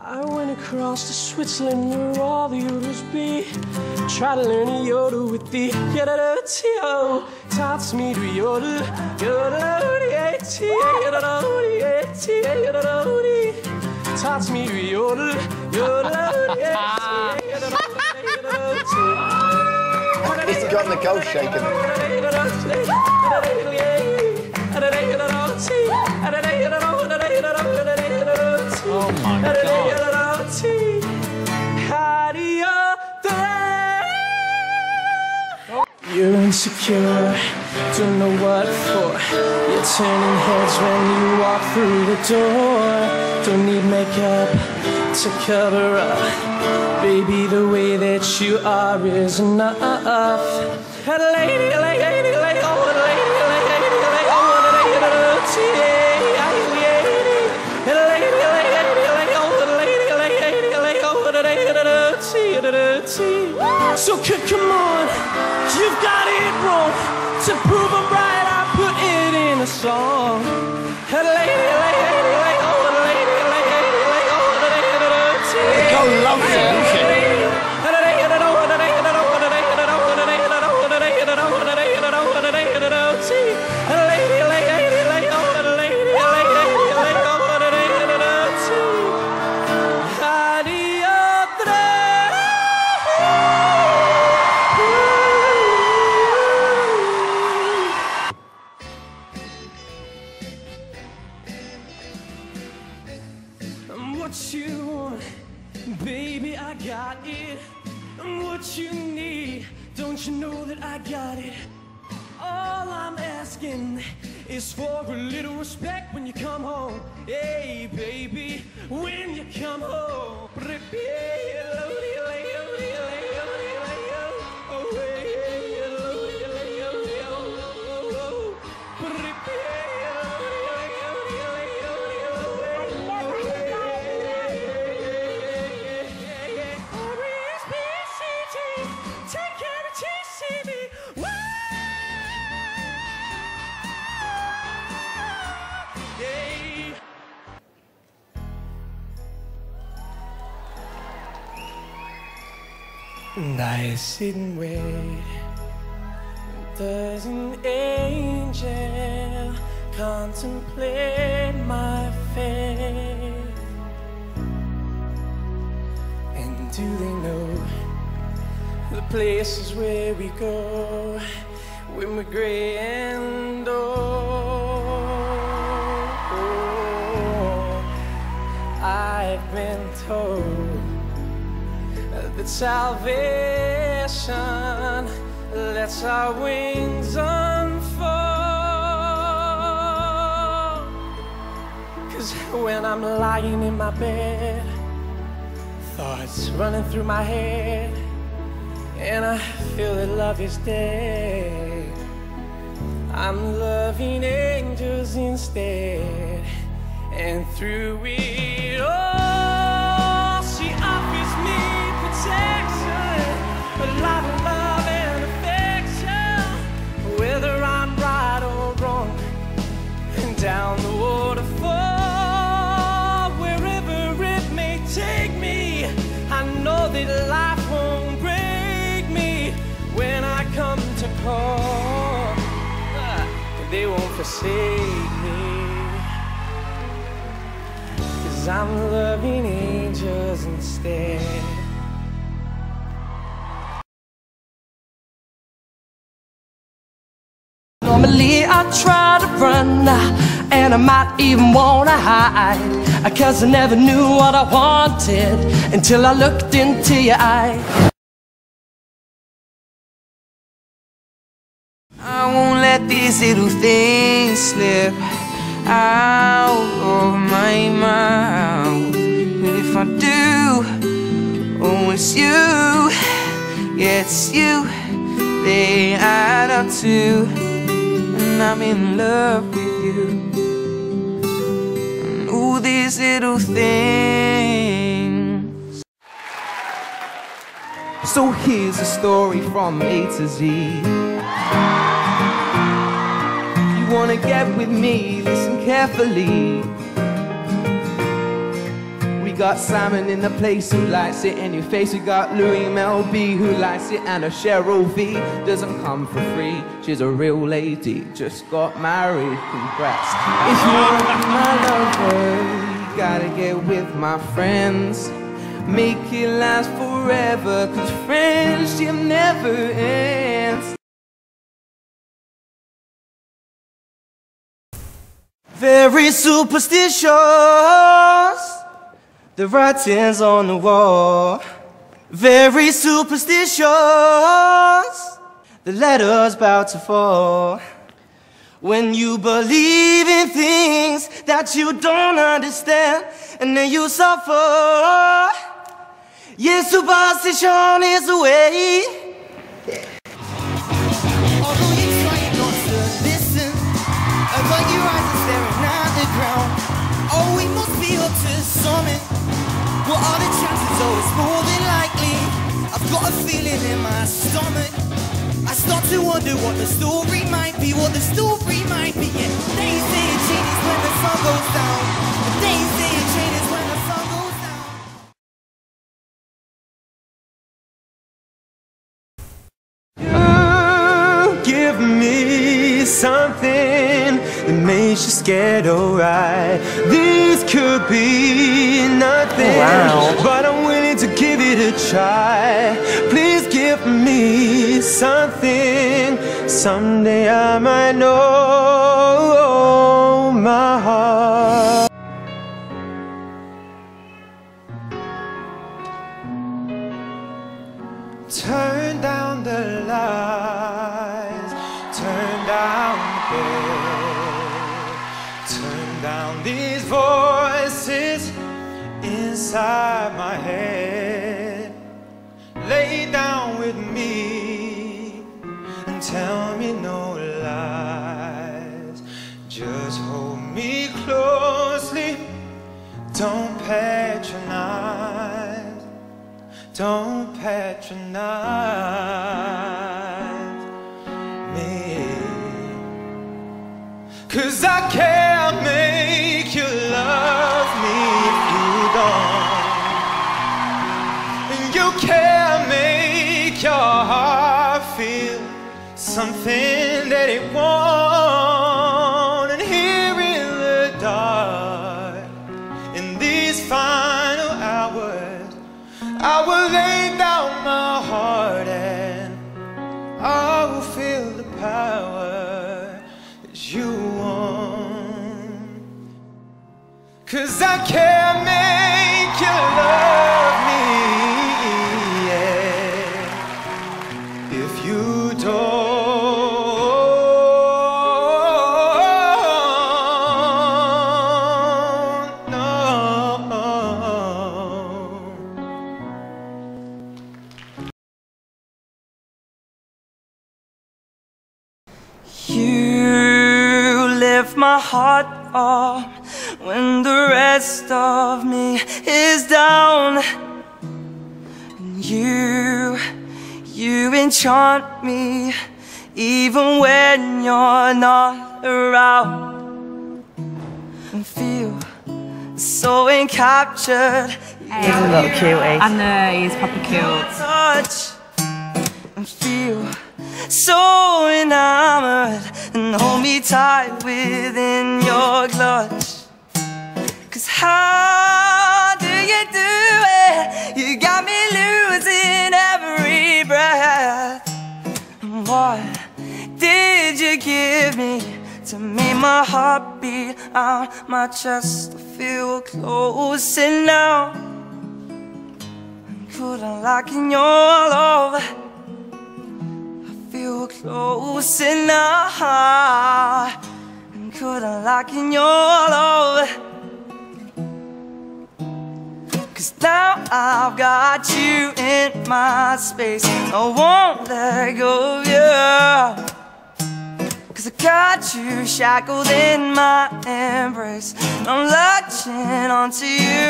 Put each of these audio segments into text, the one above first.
I went across to Switzerland where all the yodels be. Tried to learn a yodel with the yodel-o-t-o. Taught me to yodel, yodel-o-t-o, yodel-o-t-o, yodel-o-t-o. Taught me to yodel, yodel-o-t-o. He's got the ghost shaking. Oh my God. You're insecure, don't know what for. You're turning heads when you walk through the door. Don't need makeup to cover up. Baby, the way that you are is enough. Lady, oh, lady, oh, lady, oh, so come on, you've got it wrong. To prove I'm right, I put it in a song. Go lovely. What you want, baby, I got it. What you need, don't you know that I got it? All I'm asking is for a little respect when you come home. Hey, baby, when you come home. And I sit and wait. Does an angel contemplate my fate? And do they know the places where we go when we're gray and old? I've been told that salvation lets our wings unfold. 'Cause when I'm lying in my bed, thoughts running through my head, and I feel that love is dead, I'm loving angels instead. And through it all, she offers me protection, a lot of love and affection, whether I'm right or wrong. And down the waterfall, wherever it may take me, I know that life won't break me when I come to call. They won't forsake me, 'cause I'm loving angels instead. Normally I try to run, and I might even wanna hide, 'cause I never knew what I wanted until I looked into your eye. I won't let these little things slip out of my mouth. And if I do, oh, it's you, yeah, it's you. They add up to, and I'm in love with you. And all these little things. So here's a story from A to Z. Wanna get with me, listen carefully. We got Simon in the place who likes it in your face. We got Louis MLB who likes it, and a Cheryl V doesn't come for free. She's a real lady, just got married, congrats. If you want my lover, you gotta get with my friends. Make it last forever, cause friendship never ends. Very superstitious, the writing's on the wall. Very superstitious, the letter's about to fall. When you believe in things that you don't understand, and then you suffer. Yeah, superstition is the way. Although you try not to listen, but your eyes are staring at the ground. Oh, we must be up to something. What are the chances? Oh, it's more than likely. I've got a feeling in my stomach. I start to wonder what the story might be, what the story might be. Yeah, they say it changes when the sun goes down. They say it changes when the sun goes down. Give me something that makes you scared, alright. This could be nothing, but I'm willing to give it a try. Please give me something. Someday I might know my heart. Turn down the lights, turn down the bed, turn down these voices inside my head. Lay down with me and tell me no lies. Just hold me closely, don't patronize, don't patronize me. 'Cause I can't make you love me if you don't. And you can't make your heart feel something that it won't. And here in the dark, in these final hours, I will lay down my heart and I will feel the power that you want. 'Cause I can't make you love me, yeah, if you don't. You lift my heart up when the rest of me is down. And you enchant me even when you're not around. And feel so encaptured. He's a little cutie. I know, he's proper cute. Touch and feel so enamored, and hold me tight within your clutch. 'Cause how do you do it? You got me losing every breath. And what did you give me to make my heart beat out my chest? I feel closer now. Could I lock in your love? Feel close enough. Could I lock in your love? 'Cause now I've got you in my space, I won't let go of you. 'Cause I got you shackled in my embrace, I'm latching onto you.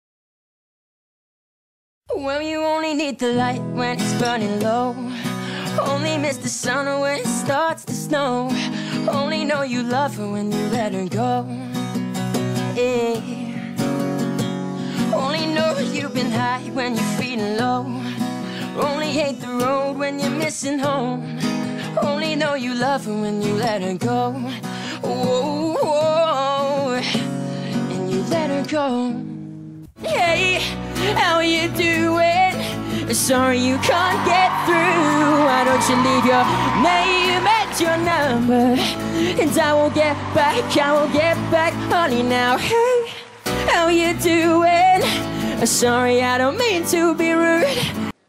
When you only need the light when it's burning low. Only miss the sun when it starts to snow. Only know you love her when you let her go. Yeah. Only know you've been high when you're feeling low. Only hate the road when you're missing home. Only know you love her when you let her go. Whoa, whoa, and you let her go. Hey, how you doing? Sorry you can't get through. Why don't you leave your name and your number, and I will get back, honey now. Hey, how you doing? Sorry, I don't mean to be rude.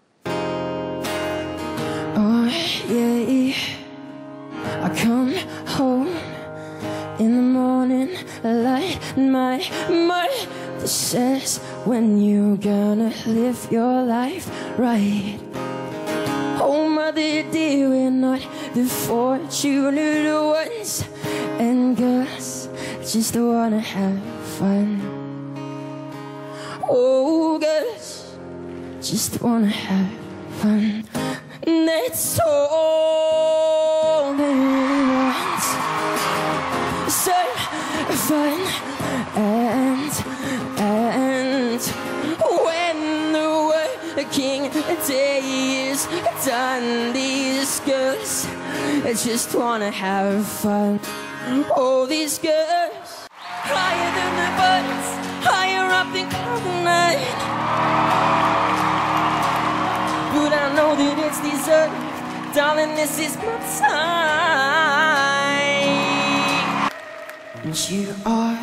Oh yeah, I come home in the morning, light my mother says, when you gonna live your life right? Oh mother dear, we're not the fortunate ones, and girls just wanna have fun. Oh girls just wanna have fun. That's all they want. So fun. And when the working day is done, these girls just wanna have fun. Oh, these girls, higher than the birds, higher up than cloud nine. But I know that it's deserved, darling, this is my time. And you are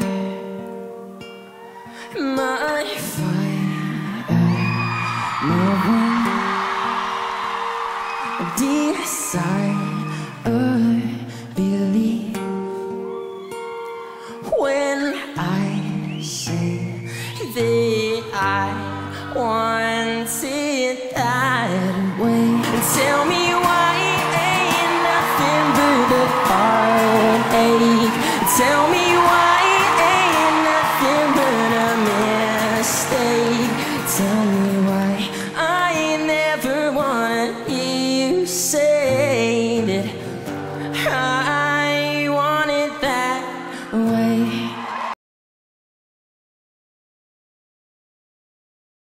my fire, my one desire. Believe when I say that I want it that way. Tell me